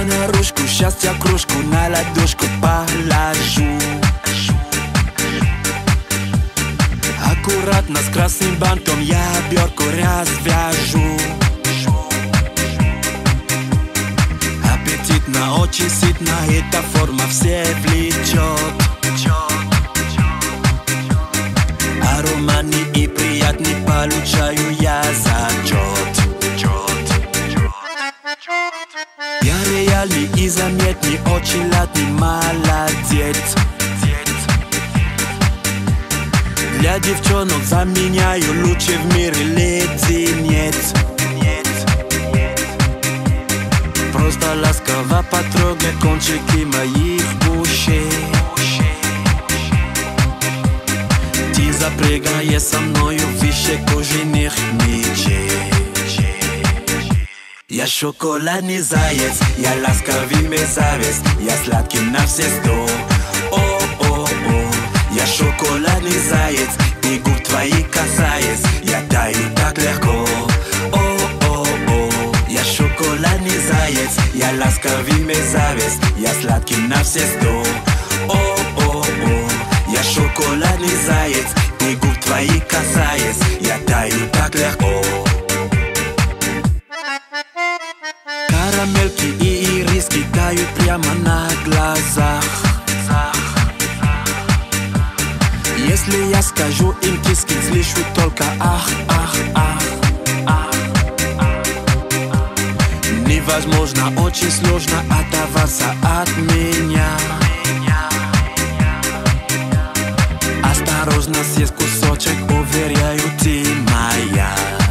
на ручку, счастья кружку на ладошку положу. Аккуратно с красным бантом я обертку развяжу. Аппетитно, очень сытно, эта форма все влечет. Ароматный и приятный получаю я зачет. Я реальный и заметный, очень ладный, молодец. Для девчонок заменяю лучший в мире леденец. Просто ласково потрогай кончики моих ушей. Ты запрягаешь со мною выше кожаных мечей. Я шоколадный заяц, я ласковый мерзавец, я сладкий на все 100. О-о-о, я шоколадный заяц, и губ твои касаясь, я таю так легко. О-о-о, я шоколадный заяц, я ласковый мерзавец, я сладкий на все 100. О-о-о, я шоколадный заяц, и губ твои касаясь, я таю так легко. Карамельки и ириски тают прямо на глазах. Если я скажу им киски, слышу только ах, ах, ах, ах. Невозможно, очень сложно оторваться от меня. Осторожно, съесть кусочек, уверяю, ты моя.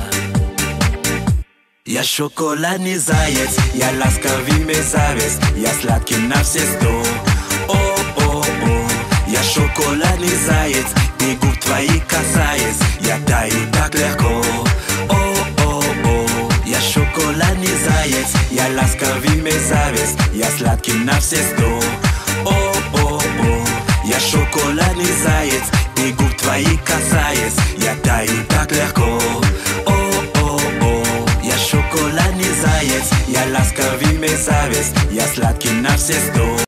Я шоколадный заяц, я ласковый мерзавец, я сладкий на все 100. О-о-о, я шоколадный заяц, и губ твои касаясь, я таю так легко. О-о-о, я шоколадный заяц, я ласковый мерзавец, я сладкий на все 100. О-о-о, я шоколадный заяц, и губ твои касаясь, я таю так легко. Шоколадный заяц, я ласковый мерзавец, я сладкий на все 100.